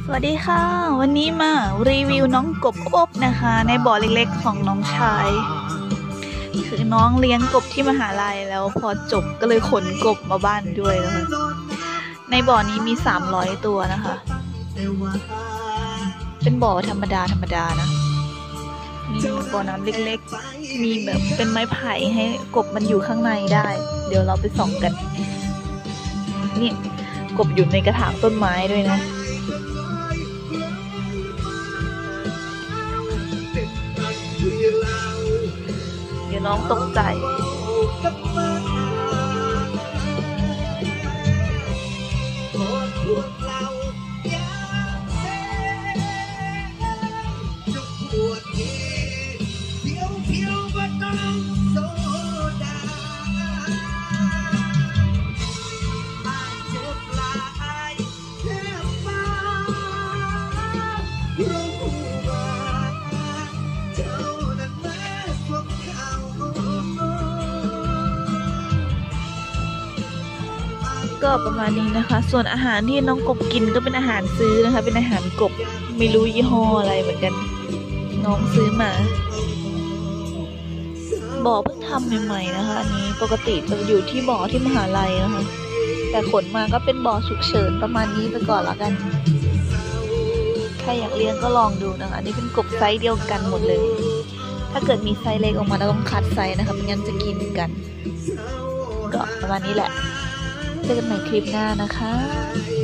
สวัสดีค่ะวันนี้มารีวิวน้องกบอบนะคะในบ่อเล็กๆของน้องชายคือน้องเลี้ยงกบที่มหาลัยแล้วพอจบก็เลยขนกบมาบ้านด้วยนะคะในบ่อนี้มี300ตัวนะคะเป็นบ่อธรรมดานะมีบ่อน้ำเล็กๆมีแบบเป็นไม้ไผ่ให้กบมันอยู่ข้างในได้เดี๋ยวเราไปส่องกันนี่กบอยู่ในกระถางต้นไม้ด้วยนะเดี๋ยวน้องตกใจก็ประมาณนี้นะคะส่วนอาหารที่น้องกบกินก็เป็นอาหารซื้อนะคะเป็นอาหารกบไม่รู้ยี่ห้ออะไรเหมือนกันน้องซื้อมาบ่อเพิ่งทำใหม่ๆนะคะอันนี้ปกติจะอยู่ที่บ่อที่มหาลัยนะคะแต่ขนมาก็เป็นบ่อฉุกเฉินประมาณนี้ไปก่อนละกันใครอยากเลี้ยงก็ลองดูนะคะอันนี้เป็นกบไซส์เดียวกันหมดเลยถ้าเกิดมีไซส์เล็กออกมาเราต้องคัดไซส์นะคะไม่งั้นจะกินกันก็ประมาณนี้แหละเจอกันใหม่คลิปหน้านะคะ